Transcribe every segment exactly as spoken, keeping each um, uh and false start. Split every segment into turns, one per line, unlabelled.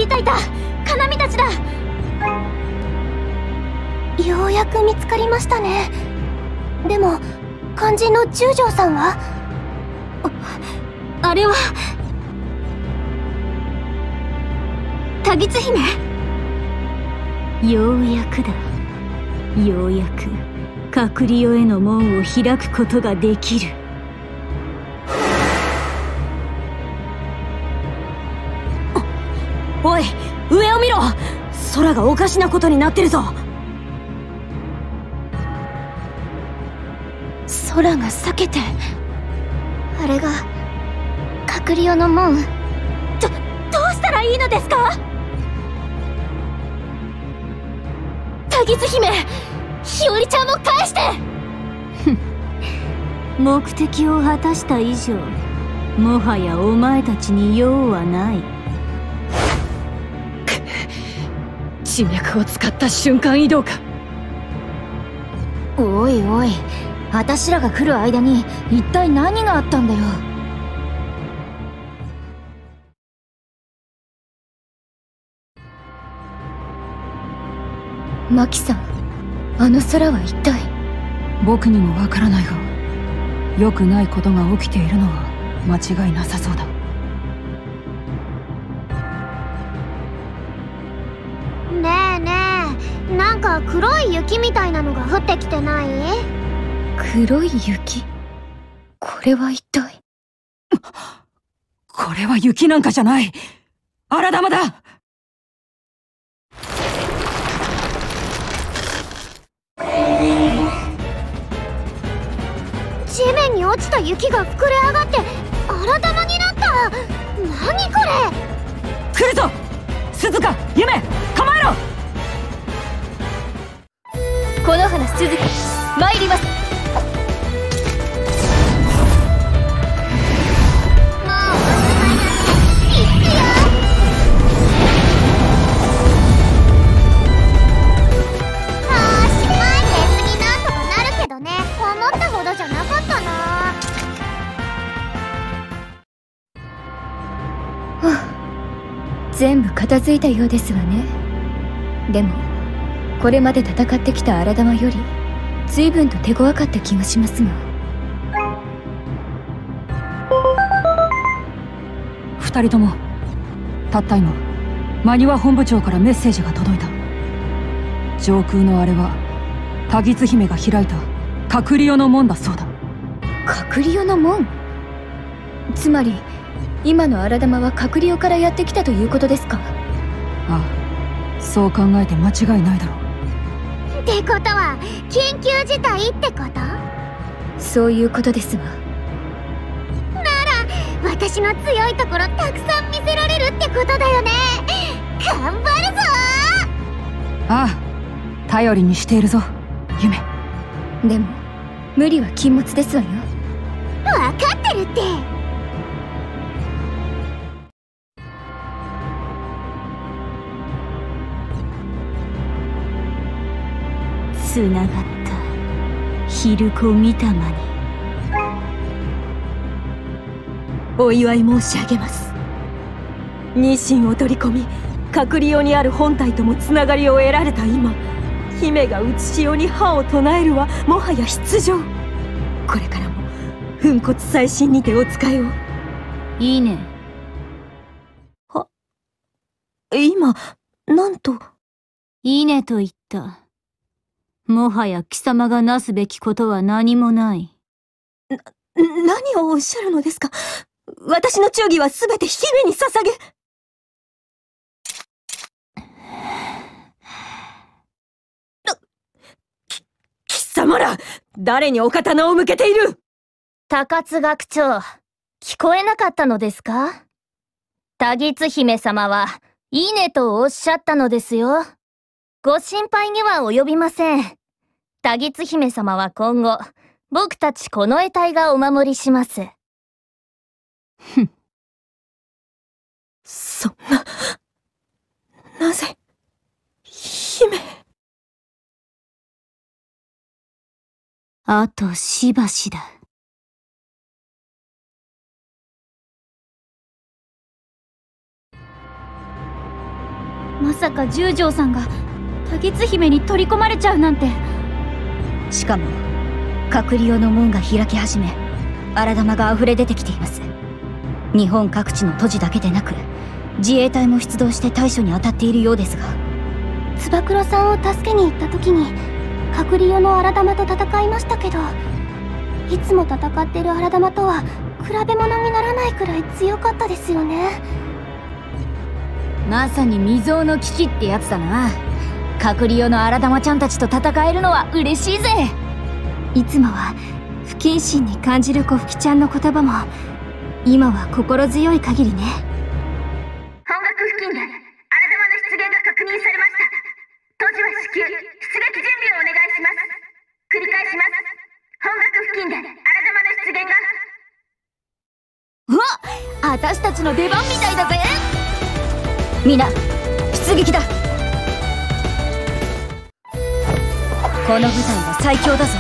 いたいた、カナミたちだ。ようやく見つかりましたね。でも肝心の十条さんは？あ、あれはタギツ姫？
ようやくだ。ようやく隔離世への門を開くことができる。
おい、上を見ろ。空がおかしなことになってるぞ。空が裂けて、あれが隔離用の門。ど、どうしたらいいのですか？タギツ姫、日和ちゃんを返して。
目的を果たした以上、もはやお前たちに用はない。
地脈を使った瞬間移動か。おいおい、私らが来る間に一体何があったんだよ。マキさん、あの空は一体？
僕にもわからないが、良くないことが起きているのは間違いなさそうだ。
ねえねえ、なんか黒い雪みたいなのが降ってきてない？黒い雪？これは一体？
これは雪なんかじゃない。荒玉だ。
地面に落ちた雪が膨れ上がって荒玉になった。何これ？
来るぞ鈴鹿、夢、構えろ。
木ノ花鈴鹿、参ります。全部片付いたようですわね。でもこれまで戦ってきた荒玉より随分と手強かった気がしますが。
二人ともたった今真庭本部長からメッセージが届いた。上空のあれはタギツ姫が開いた隔離用の門だそうだ。
隔離用の門？つまり今の荒玉は隔離用からやってきたということですか？
ああ、そう考えて間違いないだろう。
ってことは緊急事態ってこと？そういうことですわ。なら私の強いところたくさん見せられるってことだよね。頑張るぞ。
ああ、頼りにしているぞ夢。
でも無理は禁物ですわよ。分かってるって。
つながった昼子見たまに。
お祝い申し上げます。ニシンを取り込み隔離用にある本体ともつながりを得られた今、姫が写し用に歯を唱えるはもはや必定。これからも粉骨細心にてお使いを。
いいね。
は、今なんと？
いいねと言った。もはや貴様がなすべきことは何もない。
な、何をおっしゃるのですか？私の忠義はすべて姫に捧げ。き、貴様ら、誰にお刀を向けている？
高津学長、聞こえなかったのですか？タギツ姫様は、いいねとおっしゃったのですよ。ご心配には及びません。タギツ姫様は今後、僕たちこの得体がお守りします。
ふん。
そんな、なぜ、姫。
あとしばしだ。 まさか十条さんが多月姫に取り込まれちゃうなんて。
しかも隔離用の門が開き始め、荒玉が溢れ出てきています。日本各地の都市だけでなく自衛隊も出動して対処に当たっているようですが。
つば九郎さんを助けに行った時に隔離用の荒玉と戦いましたけど、いつも戦ってる荒玉とは比べ物にならないくらい強かったですよね。
まさに未曾有の危機ってやつだな。隔離用の荒玉ちゃんたちと戦えるのは嬉しいぜ。
いつもは不謹慎に感じる小吹ちゃんの言葉も今は心強い限りね。
方角付近で荒玉の出現が確認されました。都市は至急出撃準備をお願いします。繰り返します。方角付近で荒玉の出現が。
うわっ、私たちの出番みたいだぜ。みんな出撃だ。この部隊は最強だぞ。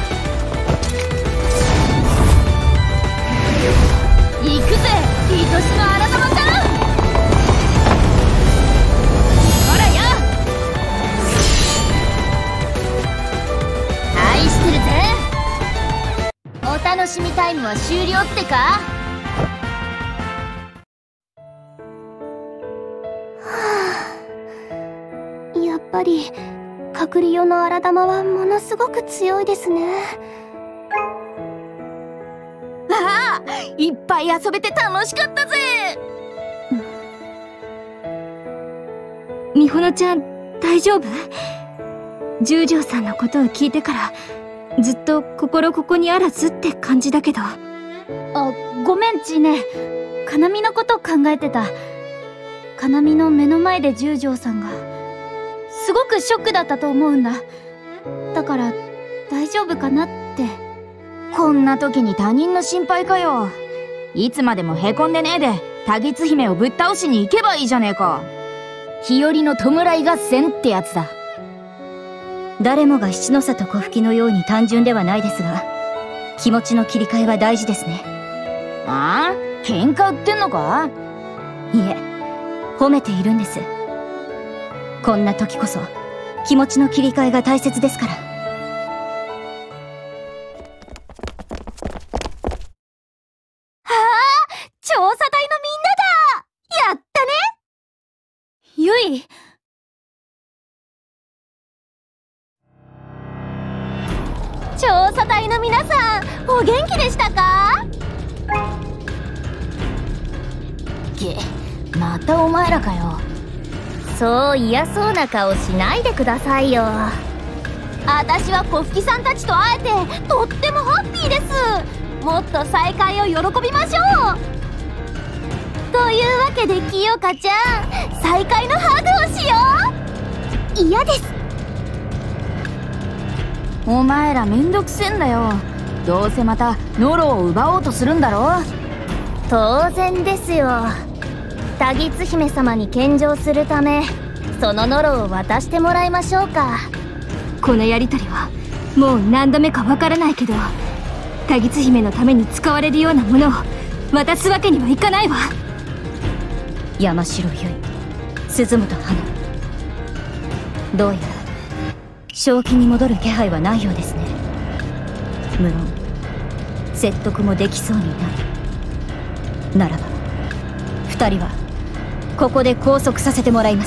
行くぜ、愛しの荒玉ちゃん。ほらよ、愛してるぜ。お楽しみタイムは終了ってか。
やっぱり隔離用の荒玉はものすごく強いですね。
ああ、いっぱい遊べて楽しかったぜ。
美穂ちゃん大丈夫？十条さんのことを聞いてからずっと心ここにあらずって感じだけど。
あ、ごめんちね。かなみのこと考えてた。かなみの目の前で十条さんがすごくショックだったと思うんだ。だから大丈夫かなって。
こんな時に他人の心配かよ。いつまでもへこんでねえで多月姫をぶっ倒しに行けばいいじゃねえか。日和の弔い合戦ってやつだ。誰もが七の里小吹のように単純ではないですが、気持ちの切り替えは大事ですね。ああ、喧嘩売ってんのか？いえ、褒めているんです。こんな時こそ気持ちの切り替えが大切ですから。
調査隊のみんなだ！やったね！ゆい。調査隊の皆さん、お元気でしたか？
げ、またお前らかよ。
そう嫌そうな顔しないでくださいよ。私は小吹さんたちと会えてとってもハッピーです。もっと再会を喜びましょう。というわけで清香ちゃん、再会のハグをしよう。嫌です。
お前らめんどくせえんだよ。どうせまたノロを奪おうとするんだろ。
当然ですよ。多月姫様に献上するためそのノロを渡してもらいましょうか。
このやりとりはもう何度目かわからないけど、多月姫のために使われるようなものを渡すわけにはいかないわ。
山城結衣、鈴本花、どうやら正気に戻る気配はないようですね。無論説得もできそうにないならば、二人はここで拘束させてもらいます。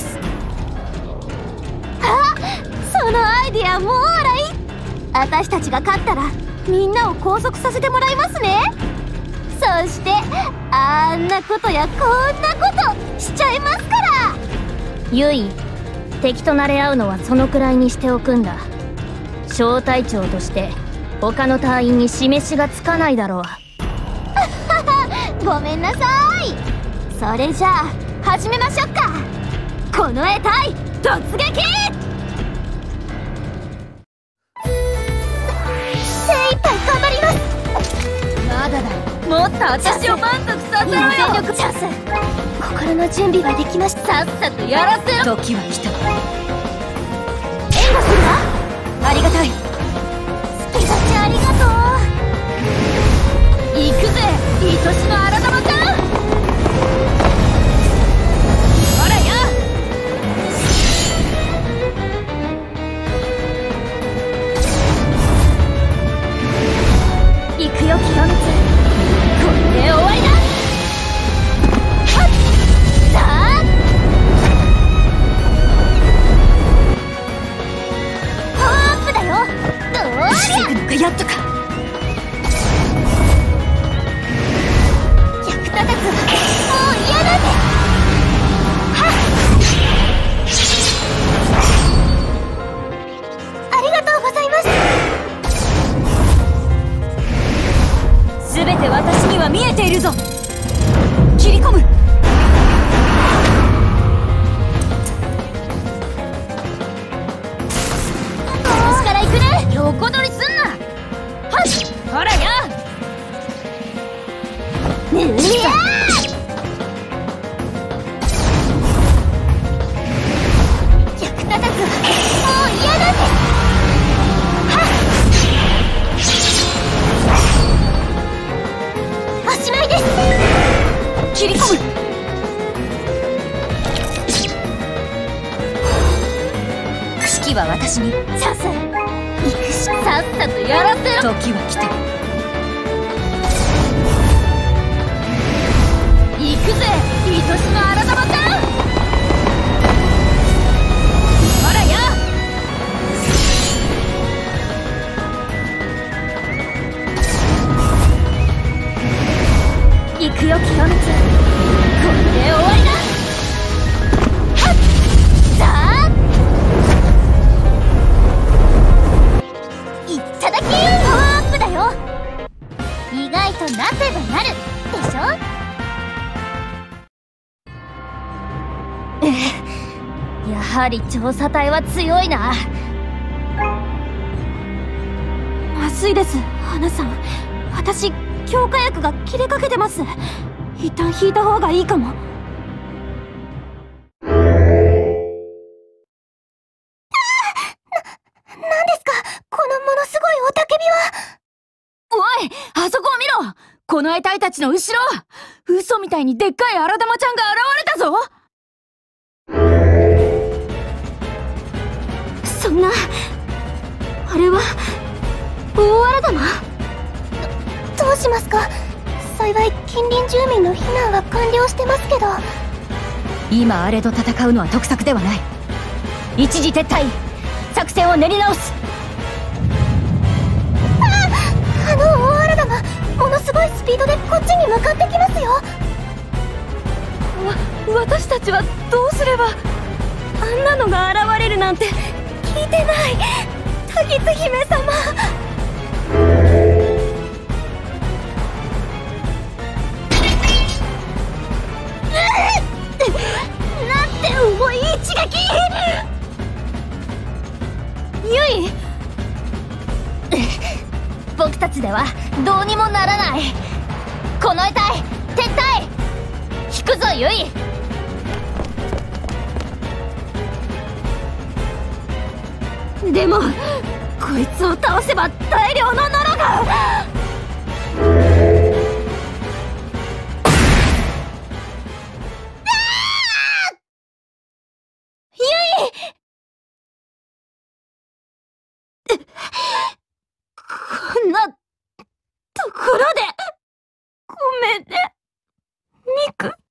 あ、そのアイディアもうあらい。私たちが勝ったらみんなを拘束させてもらいますね。そしてあんなことやこんなことしちゃいますから。ゆい、敵と慣れ合うのはそのくらいにしておくんだ。小隊長として他の隊員に示しがつかないだろう。ごめんなさい。それじゃあ始めましょうか。この絵隊突撃。精一杯頑張ります。
まだだ、もっと私を満足させろよ。
全力チャンス。心の準備はできました。
さっさとやらせろ。時は来た。
援護するわ。
ありがたい。
スキザちゃんありがとう。
行くぜ、愛しの荒玉ちゃん。ほらよ。
いるぞ。切り込む。
私から行くね。横取りすんな。はっ、ほらよ。うわ役立たずはもう嫌だぜ。はっ、おしまいです。
切り込む。指揮は私に。
さっさ行くしさっさとやらせろ。
時は来た。
行くぜ、愛しの荒玉さん。ほらよ。行くよ、清光。これで終わりだ。はっ、さあいっただき。パワーアップだよ。意外となせばなるでしょ。ええ、やはり調査隊は強いな。
まずいです、花さん。私、強化薬が切れかけてます。一旦引いた方がいいかも。あそこを見ろ。この得体たちの後ろ、嘘みたいにでっかい荒玉ちゃんが現れたぞ。そんな、あれは大荒玉？
ど、どうしますか？幸い近隣住民の避難は完了してますけど。
今あれと戦うのは得策ではない。一時撤退、作戦を練り直す。
あの大荒玉、ものすごいスピードでこっちに向かってきますよ。
わ、私たちはどうすれば。あんなのが現れるなんて聞いてない。タギツ姫様。
なんて重い一撃。
ユイ、
僕たちではどうにもならない。この得体、撤退。引くぞ、ユイ。
でもこいつを倒せば大量のノロが。こんなところでごめんね、ミク。